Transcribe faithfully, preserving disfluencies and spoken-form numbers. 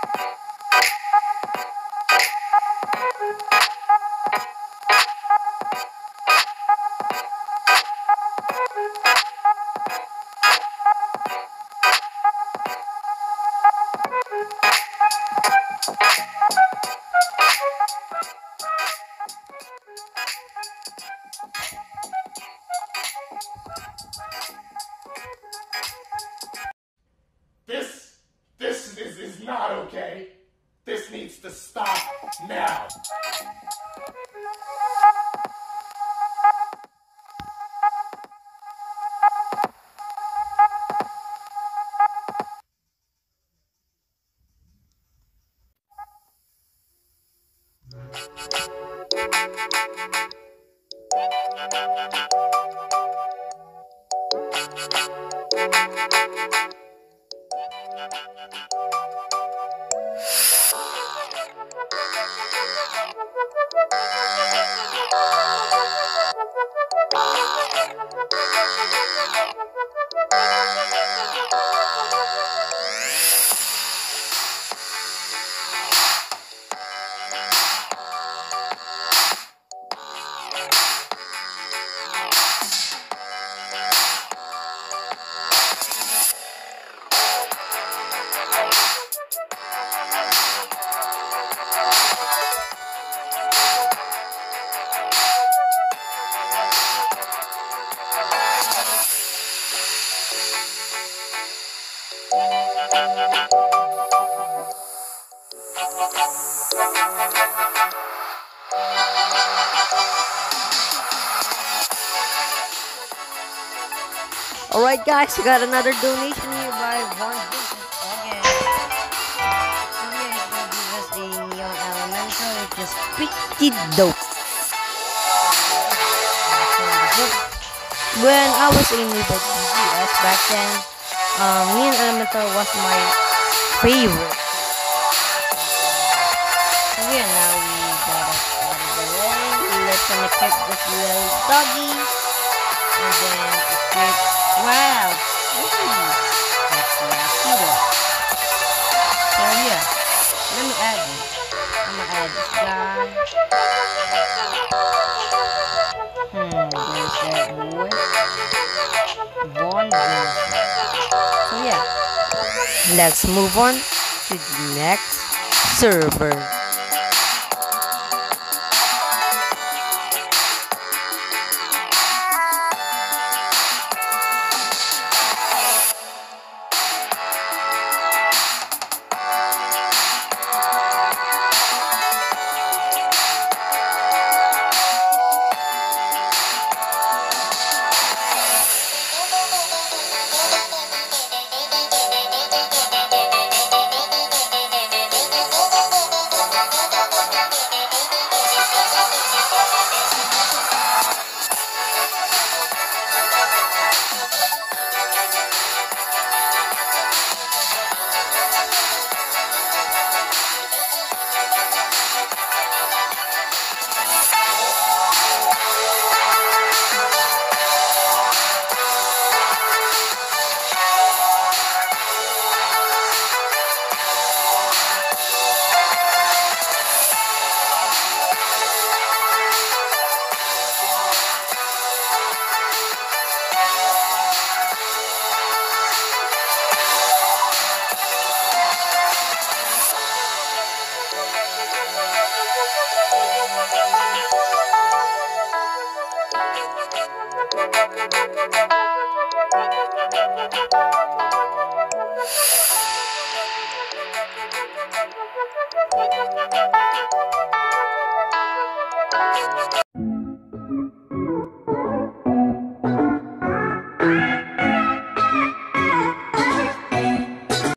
This, this is, is not okay. This needs to stop now. Alright guys, we got another donation here by Von Vincent again. So yeah, he's gonna give us a Neon Elemental, which is pretty dope. When I was in the U S back then, um, Neon Elemental was my favorite. So yeah, now we got it out of the way. Let's gonna keep this little doggy. And then equip. Wow! Ooh, that's Rapido. So yeah, let me add this. I'm gonna add this guy. Hmm, there's that boy. Von Vincent. So yeah, let's move on to the next server.